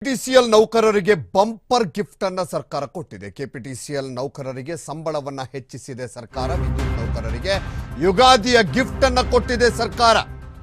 KPTCL ನೌಕರರಿಗೆ bumper gift ಅನ್ನು ಸರ್ಕಾರ ಕೊಟ್ಟಿದೆ. ಕೆಪಿಟಿಸಿಎಲ್ ನೌಕರರಿಗೆ ಸಂಬಳವನ್ನ ಹೆಚ್ಚಿಸಿದೆ ಸರ್ಕಾರ. ವಿದ್ಯುತ್ ನೌಕರರಿಗೆ ಯುಗಾದಿಯ ಗಿಫ್ಟ್ ಅನ್ನು ಕೊಟ್ಟಿದೆ ಸರ್ಕಾರ.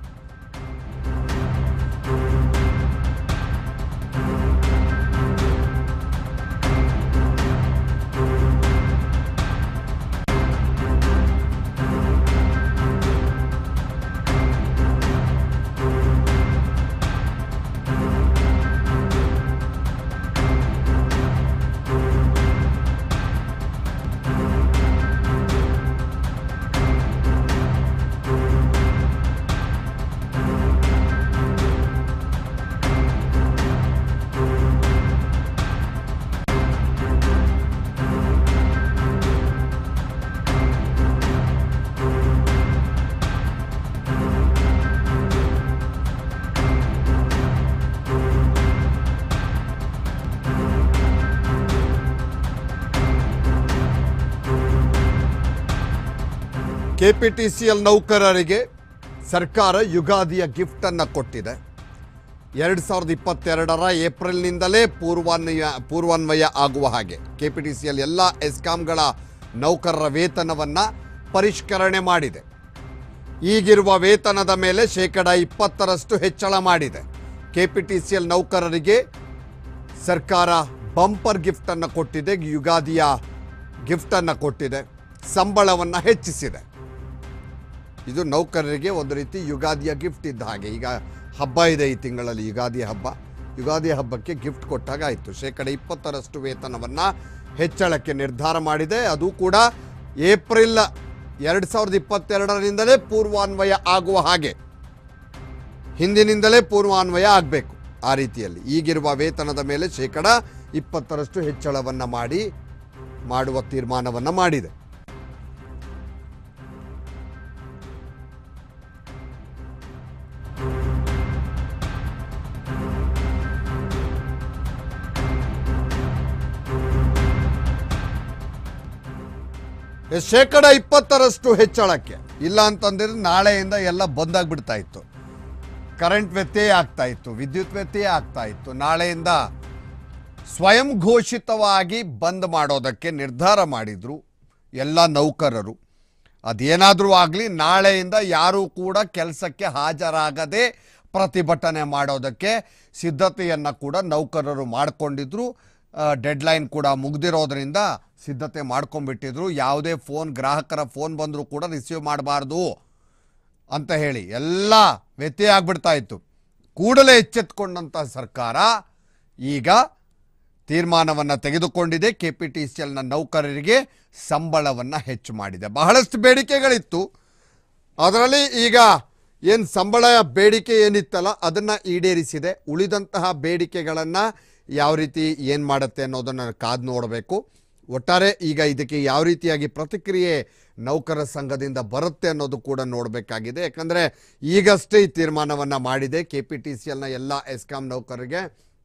ಕೆಪಿಟಿಸಿಎಲ್ ನೌಕರರಿಗೆ ಸರ್ಕಾರ ಯುಗಾದಿಯ ಗಿಫ್ಟ್ ಅನ್ನು ಕೊಟ್ಟಿದೆ. 2022ರ ಏಪ್ರಿಲ್ನಿಂದಲೇ ಪೂರ್ವಾನ್ವಯ ಆಗುವ ಹಾಗೆ ಕೆಪಿಟಿಸಿಎಲ್ ಎಲ್ಲ ಎಸ್ಕಾಂಗಳ ನೌಕರರ ವೇತನವನ್ನು ಪರಿಷ್ಕರಣೆ ಮಾಡಿದೆ. ಈಗಿರುವ ವೇತನದ ಮೇಲೆ 20% ಹೆಚ್ಚಳ ಮಾಡಿದೆ. ಕೆಪಿಟಿಸಿಎಲ್ ನೌಕರರಿಗೆ ಸರ್ಕಾರ ಬಂಪರ್ ಗಿಫ್ಟ್ ಅನ್ನು ಕೊಟ್ಟಿದೆ. ಯುಗಾದಿಯ ಗಿಫ್ಟ್ ಅನ್ನು ಕೊಟ್ಟಿದೆ. ಸಂಬಳವನ್ನು ಹೆಚ್ಚಿಸಿದೆ. ಇದು ನೌಕರರಿಗೆ ಒಂದು ರೀತಿ ಯುಗಾದಿಯ ಗಿಫ್ಟ್ ಇದ್ದ ಹಾಗೆ. ಈಗ ಹಬ್ಬ ಇದೆ ಈ ತಿಂಗಳಲ್ಲಿ, ಯುಗಾದಿ ಹಬ್ಬ. ಯುಗಾದಿ ಹಬ್ಬಕ್ಕೆ ಗಿಫ್ಟ್ ಕೊಟ್ಟಾಗ ಆಯಿತು. 20% ವೇತನವನ್ನು ಹೆಚ್ಚಳಕ್ಕೆ ನಿರ್ಧಾರ ಮಾಡಿದೆ. ಅದು ಕೂಡ ಏಪ್ರಿಲ್ 2022ರಿಂದಲೇ ಪೂರ್ವಾನ್ವಯ ಆಗುವ ಹಾಗೆ, ಹಿಂದಿನಿಂದಲೇ ಪೂರ್ವಾನ್ವಯ ಆಗಬೇಕು. ಆ ರೀತಿಯಲ್ಲಿ ಈಗಿರುವ ವೇತನದ ಮೇಲೆ 20% ಹೆಚ್ಚಳವನ್ನು ಮಾಡುವ ತೀರ್ಮಾನವನ್ನು ಮಾಡಿದೆ. ಶೇಕಡ 20% ಹೆಚ್ಚಳಕ್ಕೆ. ಇಲ್ಲ ಅಂತಂದ್ರೆ ನಾಳೆಯಿಂದ ಎಲ್ಲ ಬಂದಾಗ್ಬಿಡ್ತಾ ಇತ್ತು. ಕರೆಂಟ್ ವ್ಯತ್ಯಯ ಆಗ್ತಾ ಇತ್ತು, ವಿದ್ಯುತ್ ವ್ಯತ್ಯಯ ಆಗ್ತಾ ಇತ್ತು. ನಾಳೆಯಿಂದ ಸ್ವಯಂ ಘೋಷಿತವಾಗಿ ಬಂದ್ ಮಾಡೋದಕ್ಕೆ ನಿರ್ಧಾರ ಮಾಡಿದ್ರು ಎಲ್ಲ ನೌಕರರು. ಅದೇನಾದರೂ ಆಗಲಿ, ನಾಳೆಯಿಂದ ಯಾರೂ ಕೂಡ ಕೆಲಸಕ್ಕೆ ಹಾಜರಾಗದೆ ಪ್ರತಿಭಟನೆ ಮಾಡೋದಕ್ಕೆ ಸಿದ್ಧತೆಯನ್ನು ಕೂಡ ನೌಕರರು ಮಾಡಿಕೊಂಡಿದ್ರು. ಡೆಡ್ಲೈನ್ ಕೂಡ ಮುಗ್ದಿರೋದ್ರಿಂದ ಸಿದ್ಧತೆ ಮಾಡ್ಕೊಂಡ್ಬಿಟ್ಟಿದ್ರು. ಯಾವುದೇ ಗ್ರಾಹಕರ ಫೋನ್ ಬಂದರೂ ಕೂಡ ರಿಸೀವ್ ಮಾಡಬಾರ್ದು ಅಂತ ಹೇಳಿ ಎಲ್ಲ ವ್ಯತ್ಯಯ ಆಗ್ಬಿಡ್ತಾ ಇತ್ತು. ಕೂಡಲೇ ಎಚ್ಚೆತ್ತುಕೊಂಡಂಥ ಸರ್ಕಾರ ಈಗ ತೀರ್ಮಾನವನ್ನು ತೆಗೆದುಕೊಂಡಿದೆ. ಕೆಪಿಟಿಸಿಎಲ್ನ ನೌಕರರಿಗೆ ಸಂಬಳವನ್ನು ಹೆಚ್ಚು ಮಾಡಿದೆ. ಬಹಳಷ್ಟು ಬೇಡಿಕೆಗಳಿತ್ತು. ಅದರಲ್ಲಿ ಈಗ ಏನು ಸಂಬಳ ಬೇಡಿಕೆ ಏನಿತ್ತಲ್ಲ ಅದನ್ನು ಈಡೇರಿಸಿದೆ. ಉಳಿದಂತಹ ಬೇಡಿಕೆಗಳನ್ನು ಯಾವ ರೀತಿ ಏನು ಮಾಡುತ್ತೆ ಅನ್ನೋದನ್ನು ಕಾದು ನೋಡಬೇಕು. ಒಟ್ಟಾರೆ ಈಗ ಇದಕ್ಕೆ ಯಾವ ರೀತಿಯಾಗಿ ಪ್ರತಿಕ್ರಿಯೆ ನೌಕರ ಸಂಘದಿಂದ ಬರುತ್ತೆ ಅನ್ನೋದು ಕೂಡ ನೋಡಬೇಕಾಗಿದೆ. ಯಾಕಂದರೆ ಈಗಷ್ಟೇ ಈ ತೀರ್ಮಾನವನ್ನು ಮಾಡಿದೆ. ಕೆಪಿಟಿಸಿಎಲ್ನ ಎಲ್ಲ ಎಸ್ಕಾಂ ನೌಕರರಿಗೆ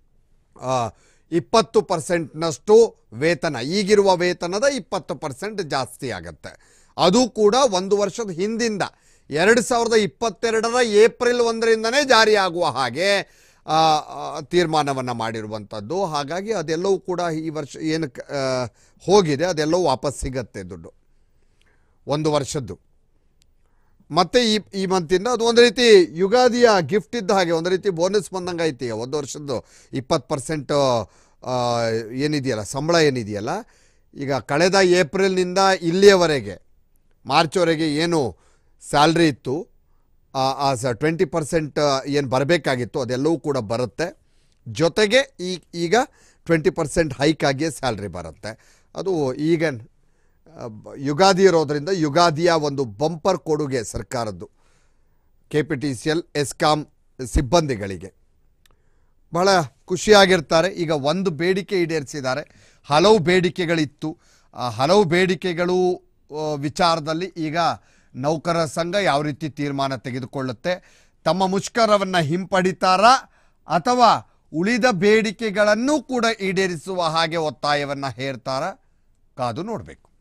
20%ನಷ್ಟು ವೇತನ, ಈಗಿರುವ ವೇತನದ 20% ಜಾಸ್ತಿ ಆಗುತ್ತೆ. ಅದು ಕೂಡ 1 ವರ್ಷದ ಹಿಂದಿಂದ 2022ರ ಏಪ್ರಿಲ್ 1ರಿಂದನೇ ಜಾರಿಯಾಗುವ ಹಾಗೆ ತೀರ್ಮಾನವನ್ನು ಮಾಡಿರುವಂಥದ್ದು. ಹಾಗಾಗಿ ಅದೆಲ್ಲವೂ ಕೂಡ ಈ ವರ್ಷ ಏನು ಹೋಗಿದೆ ಅದೆಲ್ಲವೂ ವಾಪಸ್ ಸಿಗತ್ತೆ ದುಡ್ಡು 1 ವರ್ಷದ್ದು. ಮತ್ತು ಈ ಮಂತಿಂದ ಅದು ಒಂದು ರೀತಿ ಯುಗಾದಿಯ ಗಿಫ್ಟ್ ಇದ್ದ ಹಾಗೆ, ಒಂದು ರೀತಿ ಬೋನಸ್ ಬಂದಂಗೆ ಐತಿ. 1 ವರ್ಷದ್ದು 20% ಏನಿದೆಯಲ್ಲ, ಸಂಬಳ ಏನಿದೆಯಲ್ಲ, ಈಗ ಕಳೆದ ಏಪ್ರಿಲ್ನಿಂದ ಇಲ್ಲಿಯವರೆಗೆ ಮಾರ್ಚ್ವರೆಗೆ ಏನು ಸ್ಯಾಲ್ರಿ ಇತ್ತು, 20% ಏನು ಬರಬೇಕಾಗಿತ್ತು ಅದೆಲ್ಲವೂ ಕೂಡ ಬರುತ್ತೆ. ಜೊತೆಗೆ ಈಗ 20% ಹೈಕ್ ಆಗಿಯೇ ಸ್ಯಾಲ್ರಿ ಬರುತ್ತೆ. ಅದು ಈಗ ಯುಗಾದಿ ಇರೋದರಿಂದ ಯುಗಾದಿಯ ಒಂದು ಬಂಪರ್ ಕೊಡುಗೆ ಸರ್ಕಾರದ್ದು ಕೆಪಿಟಿಸಿಎಲ್ ಎಸ್ಕಾಂ ಸಿಬ್ಬಂದಿಗಳಿಗೆ. ಬಹಳ ಖುಷಿಯಾಗಿರ್ತಾರೆ. ಈಗ ಒಂದು ಬೇಡಿಕೆ ಈಡೇರಿಸಿದ್ದಾರೆ. ಹಲವು ಬೇಡಿಕೆಗಳಿತ್ತು. ಆ ಹಲವು ಬೇಡಿಕೆಗಳು ವಿಚಾರದಲ್ಲಿ ಈಗ ನೌಕರರ ಸಂಘ ಯಾವ ರೀತಿ ತೀರ್ಮಾನ ತೆಗೆದುಕೊಳ್ಳುತ್ತೆ, ತಮ್ಮ ಮುಷ್ಕರವನ್ನು ಹಿಂಪಡಿತಾರಾ ಅಥವಾ ಉಳಿದ ಬೇಡಿಕೆಗಳನ್ನು ಕೂಡ ಈಡೇರಿಸುವ ಹಾಗೆ ಒತ್ತಾಯವನ್ನು ಹೇರ್ತಾರಾ, ಕಾದು ನೋಡಬೇಕು.